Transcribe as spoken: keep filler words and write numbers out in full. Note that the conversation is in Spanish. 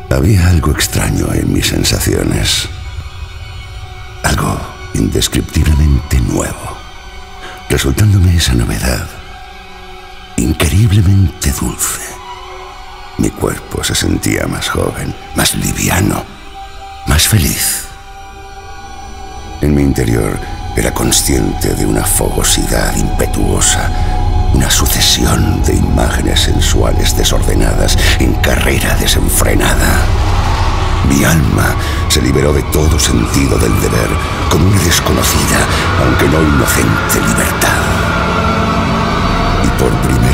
Había algo extraño en mis sensaciones. Algo indescriptiblemente nuevo, resultándome esa novedad increíblemente dulce. Mi cuerpo se sentía más joven, más liviano, más feliz. En mi interior era consciente de una fogosidad impetuosa, una sucesión de imágenes sensuales desordenadas en carrera desenfrenada. Mi alma se liberó de todo sentido del deber como una desconocida, aunque no inocente, libertad. Y por primera